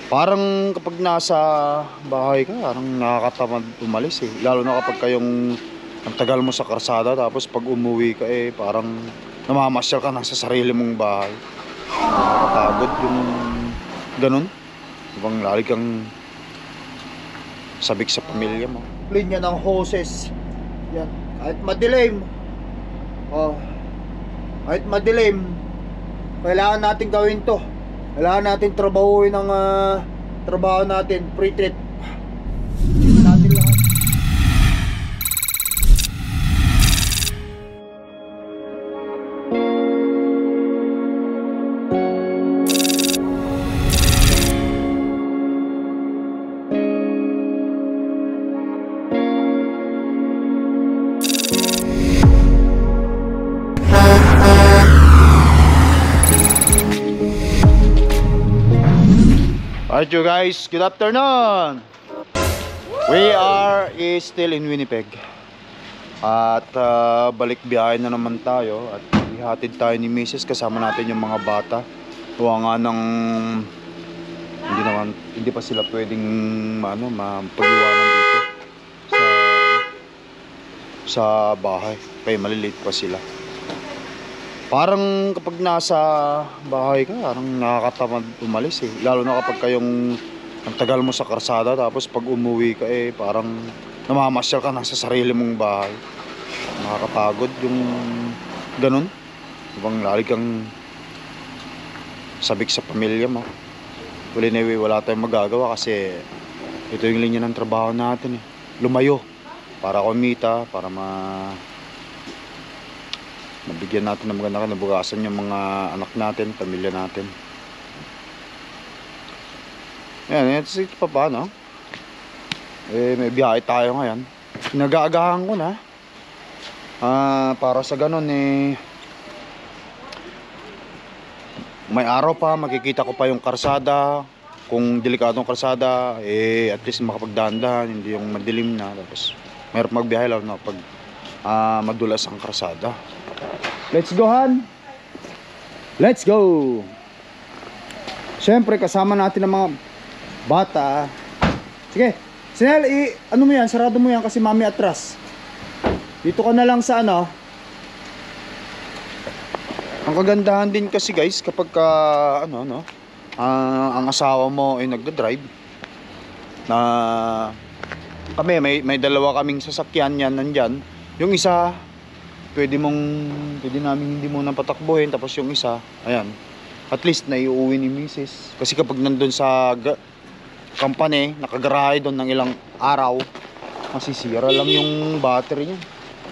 Parang kapag nasa bahay ka, parang nakakatamad umalis eh. Lalo na kapag kayong ang tagal mo sa karsada, tapos pag umuwi ka eh, parang namamasyal ka na sa sarili mong bahay. Nakakapagod yung ganun. Ibang lagi kang sabik sa pamilya mo. Linya ng hoses. Yan. Kahit madilim. Oh. Kahit madilim, kailangan natin gawin to. Kailangan natin trabahuin ang trabaho natin, pre-trip. Natin lahat. Alright you guys, good afternoon. We are still in Winnipeg. At balik biyahe na naman tayo. At ihatid tayo ni Mrs. Kasama natin yung mga bata. Huwag nga ng hindi pa sila pwedeng mapag-iwanan dito sa bahay. Kaya maliliit pa sila. Parang kapag nasa bahay ka, parang nakakatamad umalis eh. Lalo na kapag kayong ang tagal mo sa karsada, tapos pag umuwi ka eh, parang namamasyal ka na sa sarili mong bahay. Nakakapagod yung ganun. Ibang lagi kang sabik sa pamilya mo. Wala tayong magagawa kasi ito yung linya ng trabaho natin eh. Lumayo para kumita, para nabigyan natin ng maganda kinabukasan yung mga anak natin, pamilya natin. Yan, ito pa paano? May biyahe tayo ngayon. Pinag-aagahan ko na. Para sa ganun may araw pa, makikita ko pa yung karsada. Kung delikadong karsada, at least makapagdahan-dahan, hindi yung madilim na. Tapos, mayroon magbiyahe lalo na pag madulas ang karsada. Let's go, Han. Let's go. Siyempre kasama natin ang mga bata. Sige, Sinel, ano mo yan? Sarado mo yan kasi mami atras. Dito ka na lang sa ano. Ang kagandahan din kasi guys, kapag ang asawa mo ay nagda-drive, na kami may dalawa kaming sasakyan yan nandyan. Yung isa pwede namin hindi muna patakbuhin, tapos yung isa, ayan, at least naiuwi ni Mrs. Kasi kapag nandun sa company, nakagarahe doon ng ilang araw, masisira lang yung battery niya.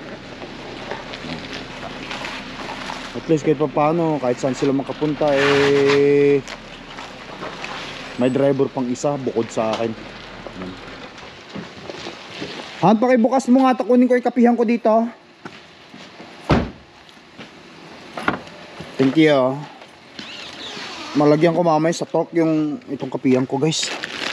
At least kahit pa paano, kahit saan sila makapunta may driver pang isa bukod sa akin. Han, pakibukas mo nga, takunin ko yung kapihan ko dito. Thank you. Malagyan ko mamaya sa talk itong kapihan ko guys.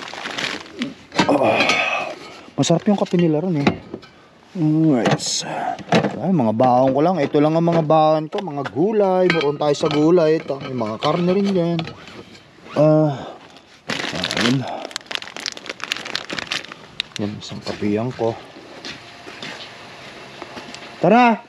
Masarap yung kape nila ron eh. Right. Ay, mga baon ko lang. Ito lang ang mga baon ko. Mga gulay. Meron tayo sa gulay. Ito. May mga karne rin dyan. Ayun. Yan, isang kapihan ko. Tara!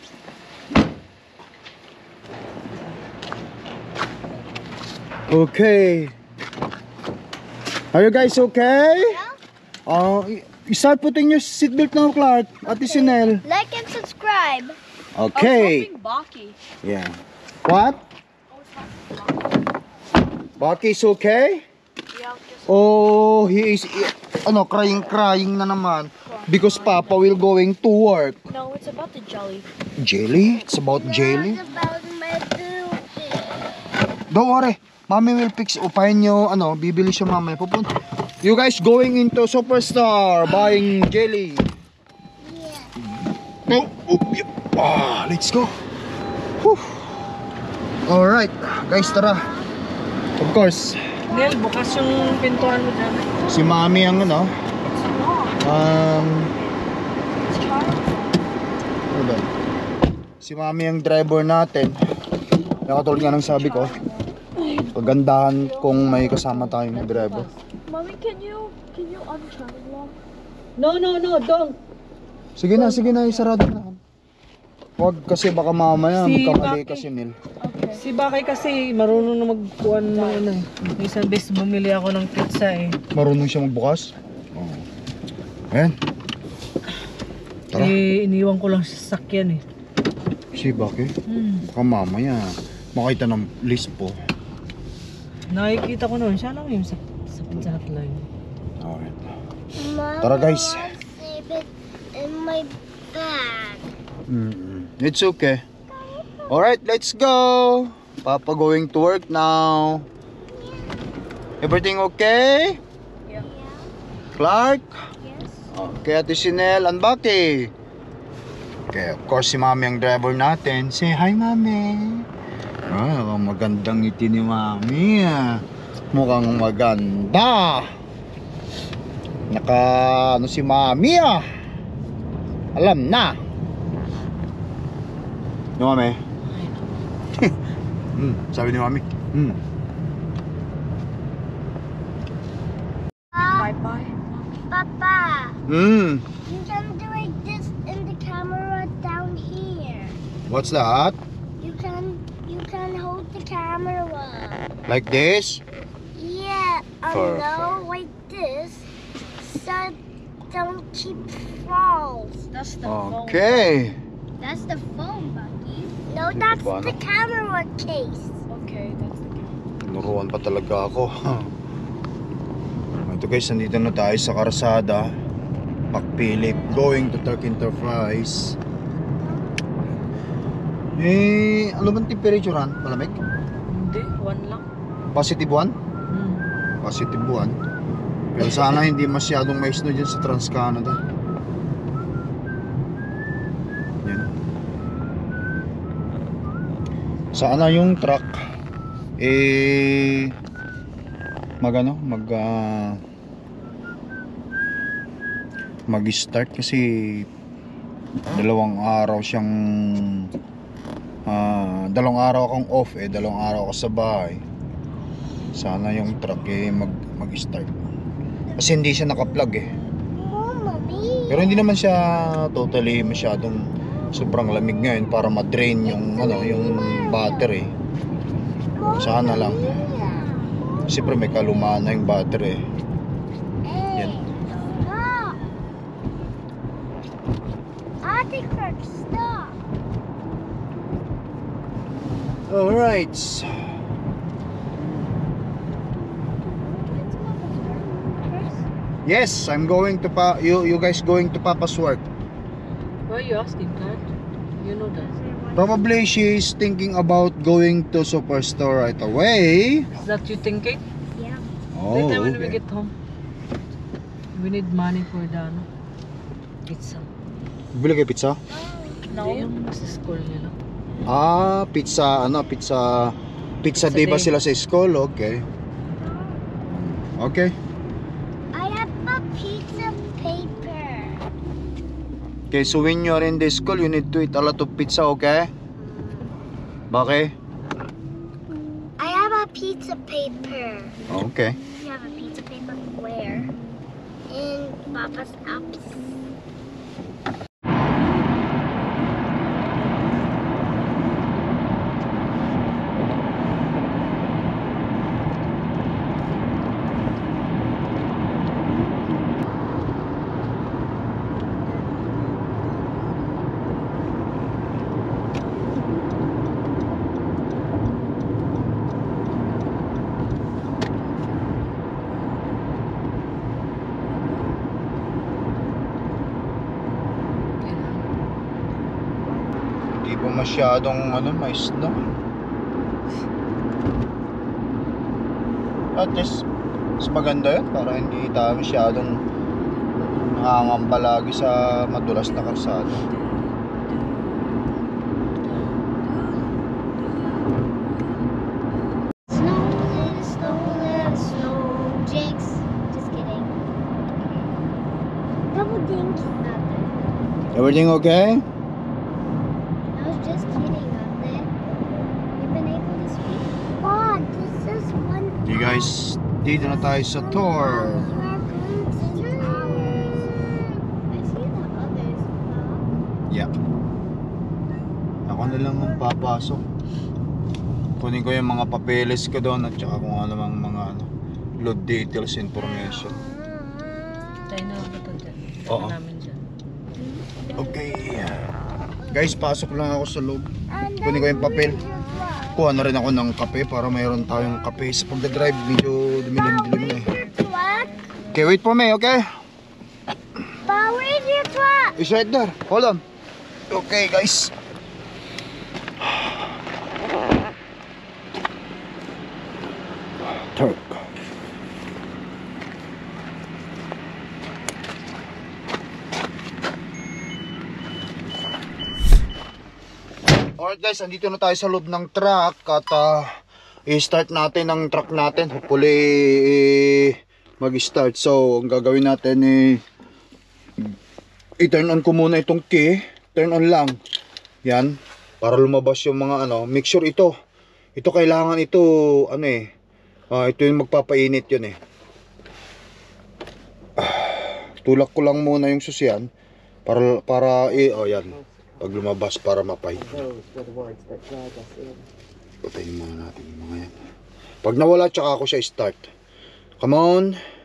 Okay. Are you guys okay? Yeah. You start putting your seatbelt now, Clark. Ate Sinel. Like and subscribe. Okay. I was Baki. Yeah. What? Baki is okay? Yeah. Oh, he is crying na naman because Papa will going to work. No, it's about the jelly. Jelly? It's about jelly? It's about my food. Don't worry. Mommy will fix. Upahin nyo, bibili siya mamaya. Pupunta. You guys going into Superstar buying jelly. Yeah. Let's go. Whew. Alright. Guys, tara. Of course. Nel, bukas yung pintuan mo dyan. Si Mommy ang hold on. Si Mommy ang driver natin. Nakatulad nga ng sabi ko. kagandahan kung may kasama tayong driver. Mommy, can you unturn lock? No, don't. Sige na, isarado na. Huwag kasi baka mamaya Si magkamali Baki. kasi Nil. Okay. Si Bakay kasi marunong na magkuhan ng ano eh. Isang beses bumili ako ng pizza eh. Marunong siya magbukas? Oo. Ayan. Tara. Eh, iniwan ko lang sa sakyan eh. Si Baki. Baka mamaya makita ng list po. Nakikita ko noon, siya lang yun sa pizza hotline. Alright. Mom, Tara, guys. I save it in my bag. It's okay. Alright, let's go. Papa going to work now. Everything okay? Yeah. Clark? Yes. Okay, Ate Sinel and Baki. Okay, of course si Mami ang driver natin. Say hi, Mami. Ah, magandang ngiti ni Mami. Mukhang maganda. Naka ano si Mami ah. Alam na. No, Mami. Sabi ni Mami. Bye-bye. Papa, you can do like this in the camera down here. What's that? You can hold the camera. Like this? Yeah, Perfect. no, like this. So don't keep falls. That's the Okay. That's the phone, Bucky. No, that's the camera case. Okay, that's the camera. Tinuruan pa talaga ako. Ito guys, nandito na tayo sa Karsada. Pakpilip, going to Turk Enterprise. Eh, ano bang temperature han? Malamig? Hindi, 1 lang. Positive 1? Positive 1. Pero sana hindi masyadong mais no dyan sa Trans-Canada. Yan. Sana yung truck mag-start kasi 2 araw siyang 2 araw akong off 2 araw ako sa bahay. Sana yung truck mag-start kasi hindi siya naka-plug Mommy. pero hindi naman siya totally masyadong sobrang lamig ngayon para ma-drain yung yung battery. Sana lang. Siyempre may kalumaan na yung battery. Yan. Stop. Ate Kirk, stop. Alright. Yes, I'm going to you guys going to Papa's work. Why are you asking that? You know that. Probably she's thinking about going to superstore right away. Is that you thinking? Yeah. Oh, Later when we okay. get home. We need money for the pizza. Bili kayo pizza? Hindi yung sa school nila. Pizza day ba day. sila sa school? Okay. Okay. I have a piece of paper. Okay, so when you're in the school, you need to eat a lot of pizza, okay? Bakit? I have a piece of paper. Okay. You have a piece of paper where? In Papa's apps. Hindi pa masyadong mais na. At least, mas maganda yun para hindi tayo masyadong nangangamba lagi sa madulas na karsada. Snow, little snow, Jinx. Just kidding. Double dinks. Everything okay? I was just kidding, Ate. We've been able to speak. Oh, this is guys, dito na tayo sa tour. Yeah. Ako na lang ang papasok. Kunin ko yung mga papeles ko doon at saka kung ano mang mga load details information. Tayo na ako ito dyan. Oo. Namin dyan. Okay. Guys, pasok lang ako sa loob. Kunin ko yung papel. Kuha na rin ako ng kape para mayroon tayong kape sa pagdadrive. Medyo dumilim-dilim na eh. Okay, wait for me, okay? Pa, where's your truck? It's right there. Hold on. Okay, guys. Turk. Alright guys, andito na tayo sa loob ng truck at i-start natin ang truck natin. Hopefully mag-start. So, ang gagawin natin i-turn on ko muna itong key. Turn on lang. Yan. Para lumabas yung mga make sure ito kailangan ito ito yung magpapainit yun tulak ko lang muna yung susian para yan pag lumabas para mapahit. Patayin muna natin yung mga yan. Pag nawala tsaka ako siya start. Come on.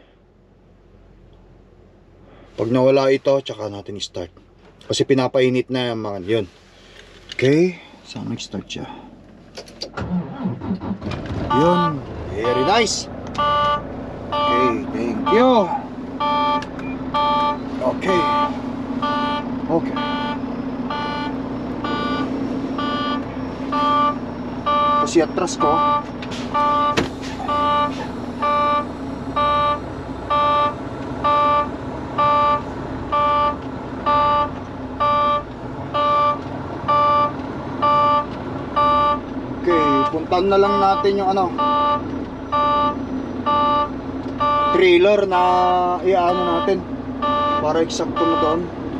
Pag nawala ito tsaka natin start kasi pinapainit na yung mga yun. Okay, saan nag-start siya? Yun, very nice. Okay, thank you. Okay. Okay. Kasi atras ko. Puntan na lang natin yung trailer na iaano natin para eksakto na doon.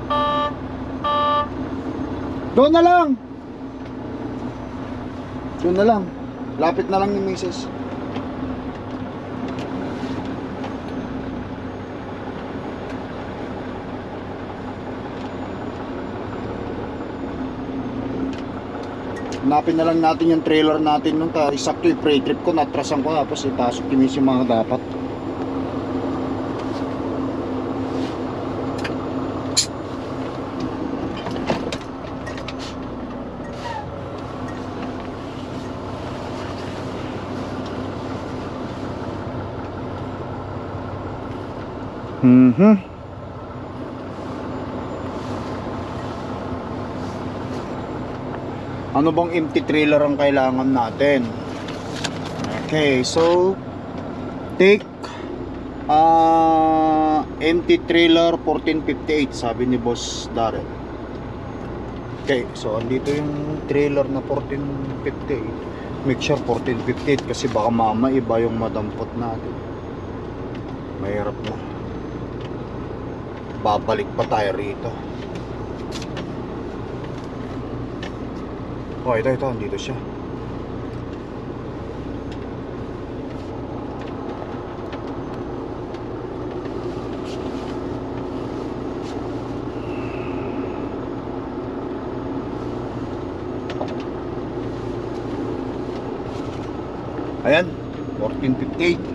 Doon na lang. Doon na lang. Lapit na lang ni Mrs. Hanapin na lang natin yung trailer natin nung isakto yung pre-trip ko, natrasan ko tapos ipasok yung mga dapat. Ano bang empty trailer ang kailangan natin? Okay, so take empty trailer 1458 sabi ni Boss Darren. Okay, so andito yung trailer na 1458. Make sure 1458 kasi baka mama iba yung madampot natin. Mahirap na. Babalik pa tayo rito. Oh, ito, andito siya. Ayan, 1458.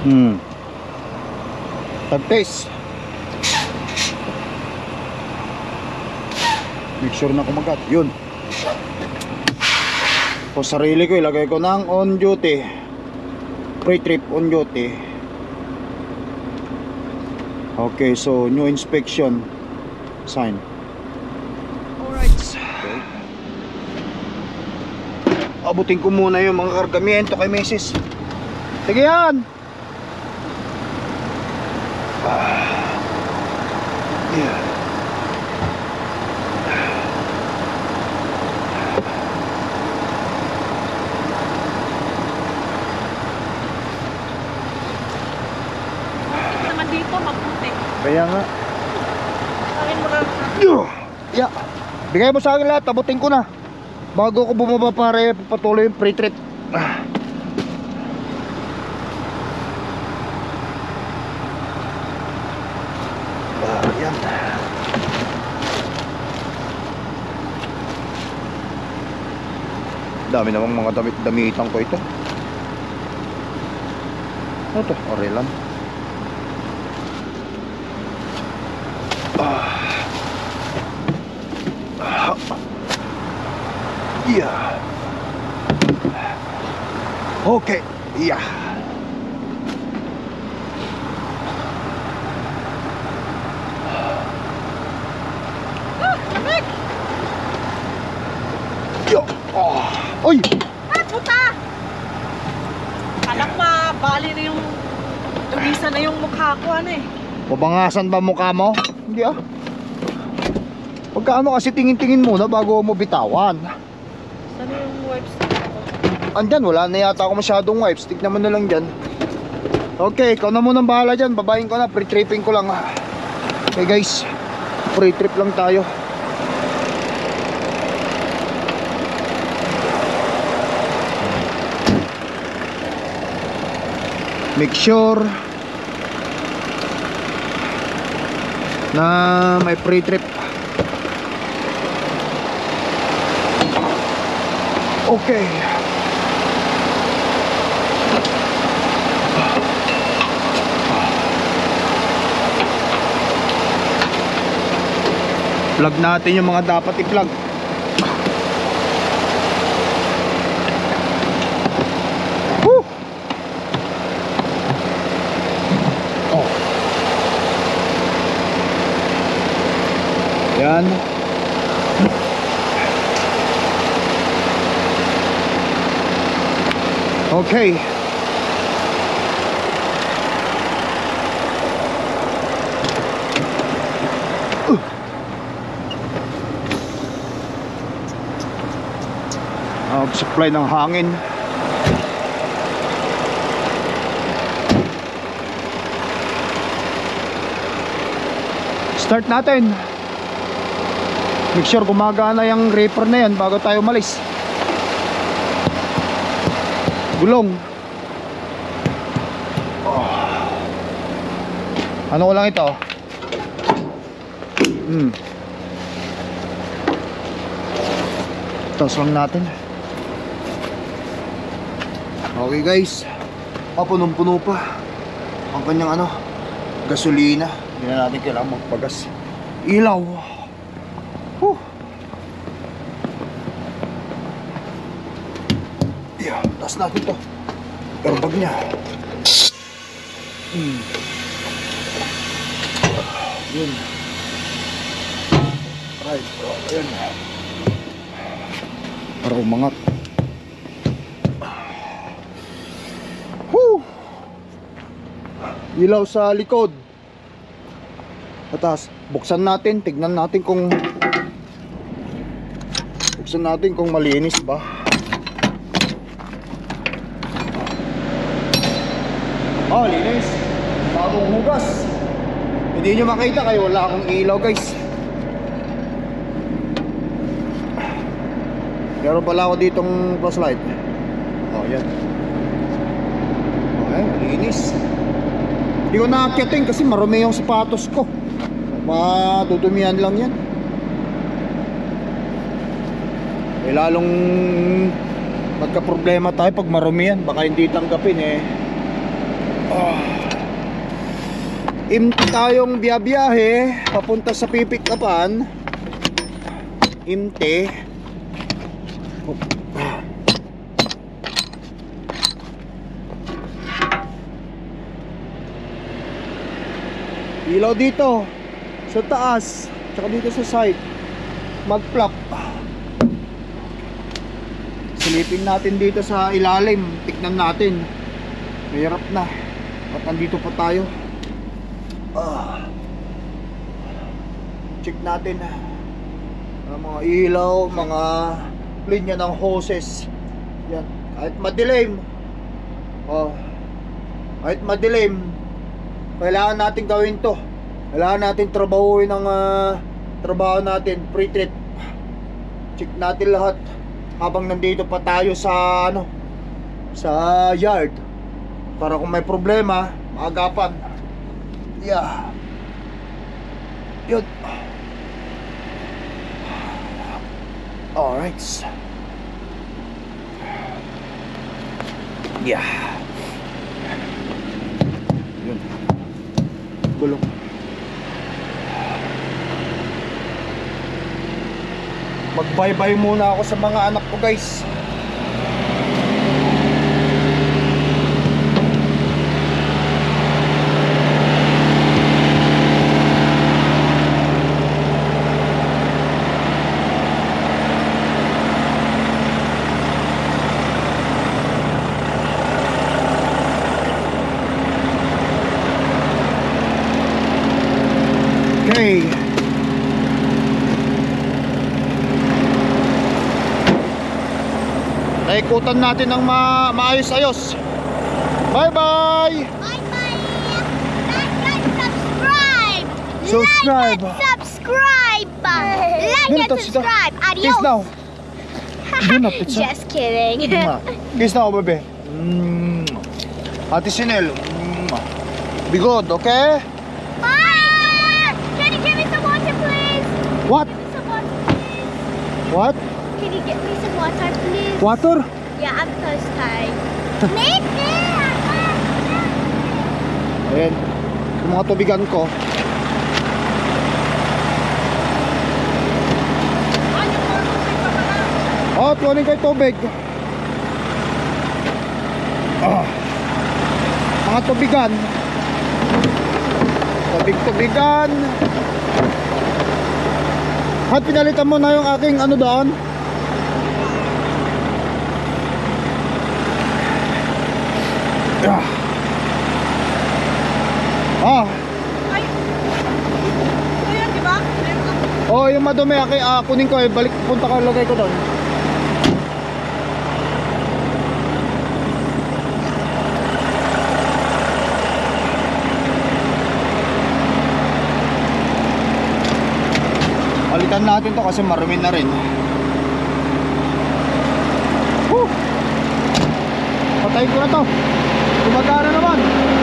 Pag-taste. Make sure na kumagat. Yun. Kung sarili ko, ilagay ko ng on duty. Pre-trip on duty. Okay, so new inspection sign. Alright. Okay. Abutin ko muna yung mga kargamento kay Mrs. Sige yan. Yeah. Naman dito, maputi. Kaya nga. Akin mo lang. Yeah. Bigay mo sa akin lahat, abutin ko na. Bago ko bumaba para patuloy yung pre-trip. Yan. Dami namang mga damitan ko ito. Ano to? Orelan. Yeah. Okay. Yeah. Yo. Oh. Oy. Ah, puta! Alam bali na yung tumisa na yung mukha ko, ano eh. Mabangasan ba mukha mo? Hindi ah. Pagkaano kasi tingin-tingin muna bago mo bitawan. Saan yung wipes ko? Andyan, wala na yata ako masyadong wipes. Tignan mo na lang dyan. Okay, ikaw na munang bahala dyan. Babayin ko na, pre-tripping ko lang. Okay guys, pre-trip lang tayo. Make sure na may pre-trip. Okay. Plug natin yung mga dapat i-plug. Woo! Oh. Yan. Okay. Supply ng hangin. Start natin. Make sure gumagana yung reefer na yan bago tayo umalis. Gulong. Ano ko lang ito? Taas lang natin. Okay guys, punong-puno pa ang kanyang gasolina. Hindi na natin kailangan magpagas. Ilaw. Yeah, taas natin to. Airbag niya. Yun. Right, ayan. Para umangat. Ilaw sa likod. Atas, buksan natin, tignan natin kung malinis ba. Oh, linis. Bagong hugas. Hindi nyo makita kayo, wala akong ilaw guys. Meron pala ako ditong flashlight. Oh, yan. Okay, malinis. Hindi ko naakyatin kasi marumi yung sapatos ko. Matutumihan lang yan. Eh lalong magka-problema tayo pag marumi yan. Baka hindi tanggapin eh. Imti tayong biyabiyahe papunta sa pipik-upan. Imte. Ilaw dito sa taas, tsaka dito sa side. Mag-plug. Silipin natin dito sa ilalim. Tignan natin. Mahirap na. At nandito pa tayo. Check natin ang mga ilaw, mga linya ng hoses. Yan. Kahit madilim. Kahit madilim, kailangan natin gawin to. Kailangan natin trabahuin ang trabaho natin, pre-trip. Check natin lahat habang nandito pa tayo sa sa yard, para kung may problema, maagapan. Yeah. Yun. Alright. Yeah. Yun. Gulong. Mag-bye-bye muna ako sa mga anak ko, guys. Okay. Naikutan natin ng maayos-ayos. Bye-bye! Bye-bye! Like and subscribe! Subscribe! Like and subscribe! Like Dito, and subscribe! Kiss Adios! now. Do not, pizza. Just kidding. Kiss now, bebe. Ate Sinel. Be good, okay? Ah! Can you give me some water, please? What? Give me some water, please. What? Can you get me some water, please? Water? Yeah, I'm thirsty. Maybe. Ayan. Yung mga tubigan ko. Oh, tuwanin kay tubig. Mga tubigan. Tubig-tubigan. At pinalitan mo na yung aking ano doon. Ayan, di ba? Oh, yung madumi kunin ko balik, punta ko, lagay ko doon. Palitan natin to kasi marumi na rin. Woo! Patayin ko na to. Gumagana naman.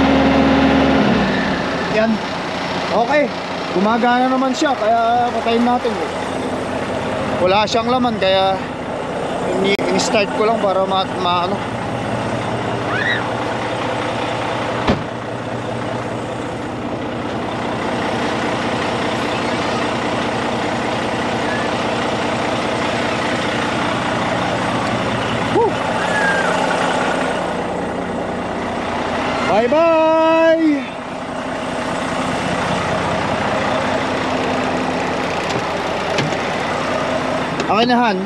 Yan. Okay. Gumagana naman siya, kaya patayin natin. Wala siyang laman, kaya in-start ko lang para ano. Woo! Bye-bye! Okay na, Han.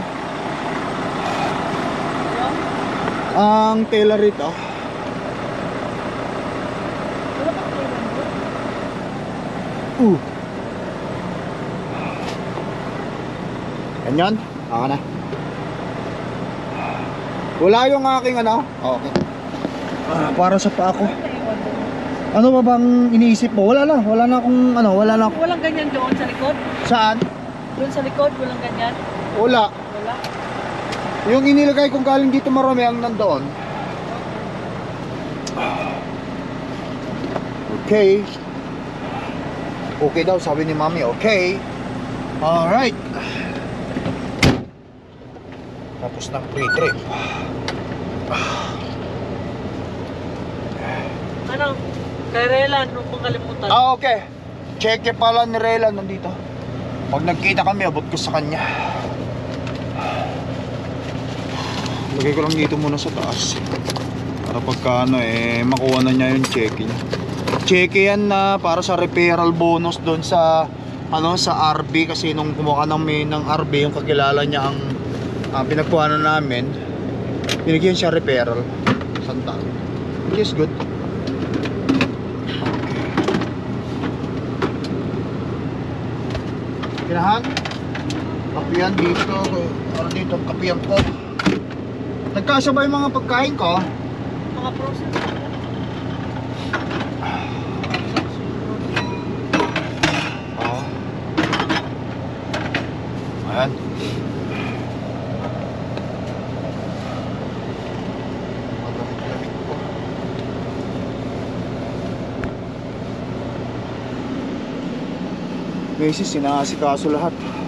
Ang tailor rito. Ganyan. Okay na. Wala yung aking ano. Okay. Para sa pa ako. Ano ba bang iniisip mo? Wala na akong ano, wala na. Walang ganyan doon sa likod? Saan? Doon sa likod, walang ganyan? Wala. Wala? Yung inilagay kong galing dito marami ang nandoon. Okay. Okay daw, sabi ni Mami, okay. Alright. Tapos ng pre-trip. Ano? Kay Relan, nung kong kalimutan. Okay. Check pala ni Rela nandito. Pag nagkita kami, abot ko sa kanya. Lagay ko lang dito muna sa taas. Para pagka ano makuha na niya yung cheque niya. Cheque yan na para sa referral bonus doon sa sa RB, kasi nung kumuha ng RB, yung kakilala niya ang pinagkuhanan namin, binigyan siya referral santa, which is good. Kinahan kapihan dito, para dito kapihan ko. Nagkasya ba yung mga pagkain ko? Mga process. Oo. Ayan. Malamig-lamig po. Beses, sinasikaso lahat.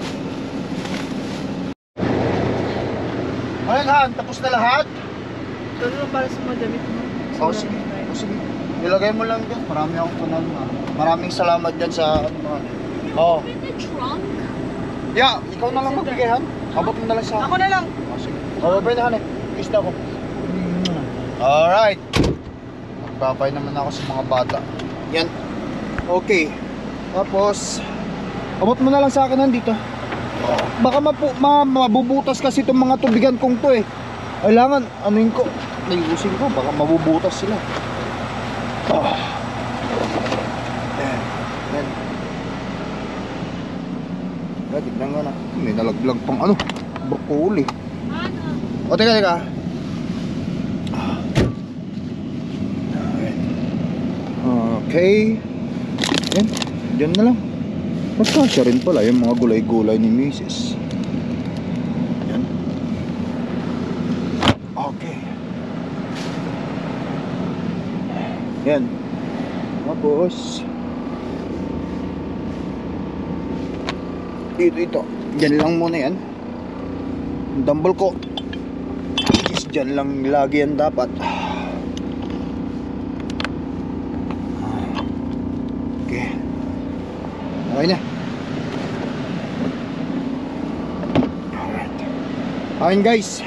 Ayan Han, tapos na lahat? Ito lang para sa mga damit mo. Oo, sige. Sige. Ilagay mo lang dyan. Marami akong tunan. Maraming salamat dyan sa Oo. In the trunk? Yeah, ikaw na lang magbigay Han. Abot mo na lang sa Ako na lang. sige. Babay na Han eh. Kiss na ako. Alright. Nagbabay naman ako sa mga bata. Yan. Okay. Tapos, abot mo na lang sa akin Han dito. Baka mabubutas kasi itong mga tubigan kong to eh. Kailangan, anuin ko, nayusin ko, baka mabubutas sila. Yan. Yan. Yan, tignan nga na. May nalaglag pang broccoli. O, teka. Okay. Yan, dyan na lang. Basta siya rin pala yung mga gulay-gulay ni Mrs. Yan. Okay. Yan. Tapos ito. Diyan lang muna yan. Ang dumbbell ko is dyan lang lagi yan dapat. Okay. Okay na. Alright. Ayun guys,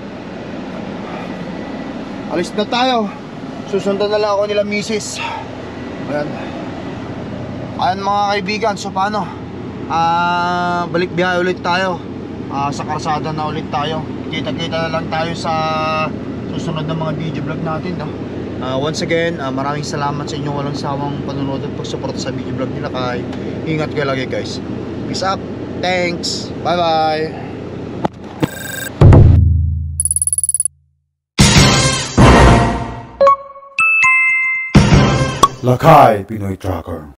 alis na tayo. Susundan na lang ako nila Mrs. Ayan. Ayan mga kaibigan. So paano? Balik biyahe ulit tayo. Sa karsada na ulit tayo. Kita-kita na lang tayo sa susunod na mga video vlog natin, no? Once again, maraming salamat sa inyong walang sawang panonood at pagsuporta sa video vlog nila. Kay ingat kayo lagi guys. Peace up. Thanks. Bye bye. Lakay Pinoy Tracker.